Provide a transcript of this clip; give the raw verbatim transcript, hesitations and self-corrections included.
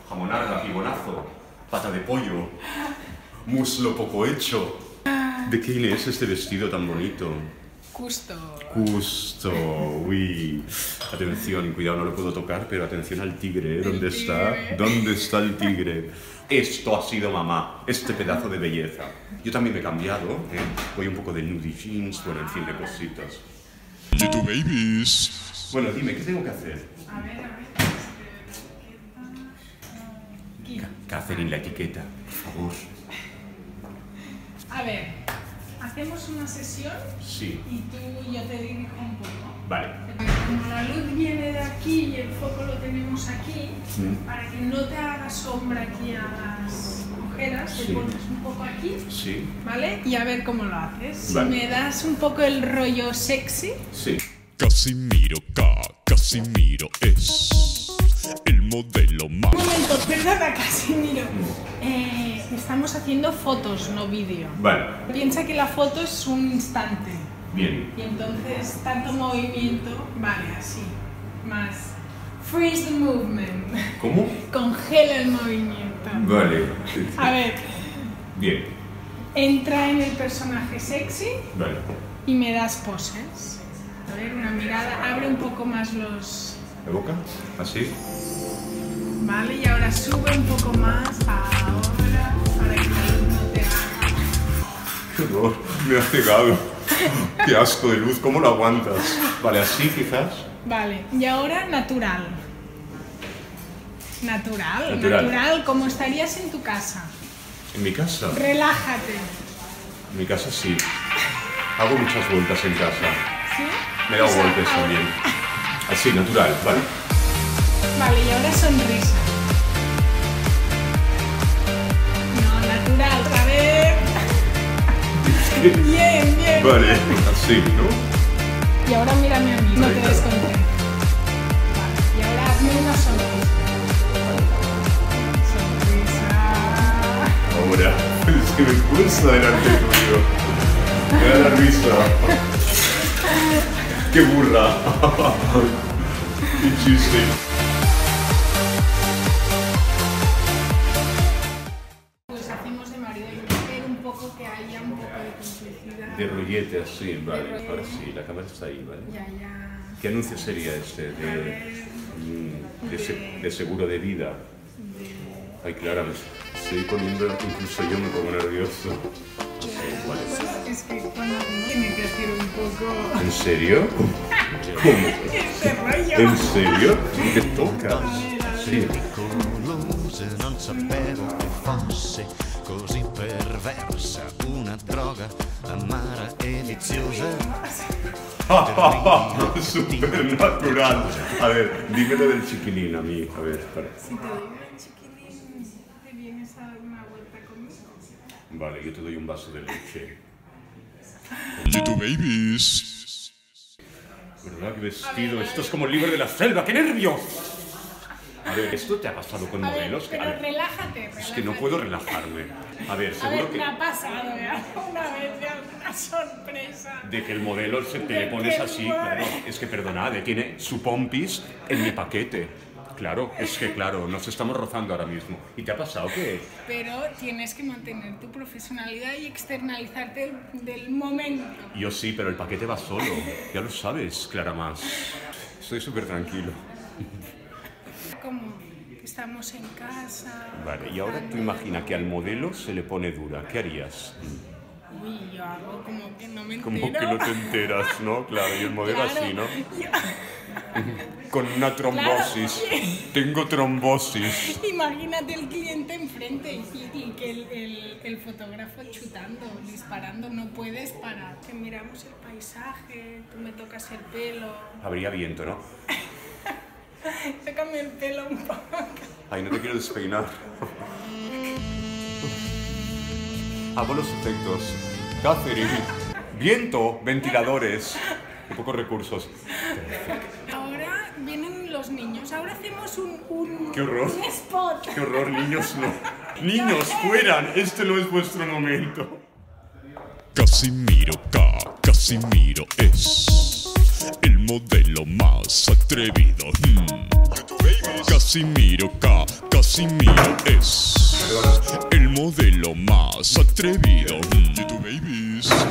jamonarda, pibonazo, pata de pollo, muslo poco hecho. ¿De quién es este vestido tan bonito? Justo. Justo, uy. Atención, cuidado, no lo puedo tocar, pero atención al tigre, ¿eh? ¿Dónde está? ¿Dónde está el tigre? Esto ha sido mamá, este pedazo de belleza. Yo también me he cambiado, ¿eh? Voy un poco de nudie jeans, bueno, en fin, de cositas. YouTube babies. Bueno, dime, ¿qué tengo que hacer? A ver, a ver. Aquí. Catherine, la etiqueta, por favor. A ver, hacemos una sesión Sí. y tú y yo te dirijo un poco. Vale. Como la luz viene de aquí y el foco lo tenemos aquí, Mm. para que no te haga sombra aquí a las ojeras, Sí. te pones un poco aquí, Sí. ¿vale? Y a ver cómo lo haces. Vale. Si me das un poco el rollo sexy. Sí. Casimiro K. Casimiro es el modelo más. Un momento, perdona, Casimiro. Eh, estamos haciendo fotos, no vídeo. Vale. Piensa que la foto es un instante. Bien. Y entonces, tanto movimiento, vale, así. Más. Freeze the movement. ¿Cómo? Congela el movimiento. Vale. A ver, Bien. entra en el personaje sexy Vale. y me das poses. A ver, una mirada, abre un poco más los... ¿La boca? ¿Así? Vale, y ahora sube un poco más, ahora, para que la luz no te haga... Qué horror, me has cegado. Qué asco de luz, ¿cómo lo aguantas? Vale, así quizás. Vale, y ahora natural. Natural, Natural. natural, como estarías en tu casa. En mi casa. Relájate. En mi casa sí. Hago muchas vueltas en casa. ¿Sí? Me he dado O sea, golpes ahora- también. Así, natural, ¿vale? Vale, y ahora sonrisa. No, natural, a ver. Bien, bien. Vale, así, ¿no? Y ahora mírame a mí, no te Ahí está. desconcentres. Vale, y ahora hazme una sonrisa. Sonrisa. Ahora, es que me expulsa delante tuyo. Me da la risa. ¡Qué burra! ¡Qué chiste! Pues hacemos de marido y mujer un poco que haya un poco de complicidad. De rollete así, vale. rollete. Ahora sí, la cámara está ahí, ¿vale? Ya, ya. ¿Qué anuncio sería este? De, mm, de, se- de seguro de vida. Ay, Clara, me estoy poniendo, incluso yo me pongo nervioso. Sí, vale. Es que cuando tiene que hacer un poco ¿En serio? ¿Cómo? este rollo. ¿En serio? ¿Qué tocas? Sí. Pericolosa, non sapevo che fosse così perversa, una droga amara e viziosa. Supernatural. A ver, dímelo del chiquilín a mí. A ver, para. Si te doy una chiquilín, ¿te vienes a dar una vuelta conmigo? Vale, yo te doy un vaso de leche. YouTube babies. ¿Verdad? ¿Qué vestido? Esto es como el libro de la selva. ¡Qué nervios! A ver, ¿esto te ha pasado con A ver, modelos? Que- a pero ver, relájate, relájate. es que no puedo relajarme. A ver, A ver, seguro me ha que... pasado ¿eh? una vez ya una sorpresa. De que el modelo se te De le pones que así, no. claro. Es que perdonad, eh, tiene su pompis en mi paquete. Claro, es que claro, nos estamos rozando ahora mismo. ¿Y te ha pasado que...? Pero tienes que mantener tu profesionalidad y externalizarte del, del momento. Yo sí, pero el paquete va solo. Ya lo sabes, Clara Más. Estoy súper tranquilo. Como que estamos en casa. Vale, y ahora tú imagina que al modelo se le pone dura. ¿Qué harías? Uy, yo hago como que no me entero. Como que no te enteras, ¿no? Claro, y el modelo Claro. así, ¿no? Yo- Con una trombosis. Tengo trombosis. Imagínate el cliente enfrente y, y que el, el, el fotógrafo chutando, disparando, no puedes parar. Que miramos el paisaje, tú me tocas el pelo. Habría viento, ¿no? Tócame el pelo un poco. Ay, no te quiero despeinar. Hago los efectos. Catherine. Viento, ventiladores. Y pocos recursos. Ahora vienen los niños, ahora hacemos un, un, ¡Qué horror! un spot. ¡Qué horror, niños! No. ¡Niños, fueran! Este no es vuestro momento. Casimiro K. Casimiro es el modelo más atrevido. Hmm. Casimiro K, Casimiro es el modelo más atrevido. YouTube Babies.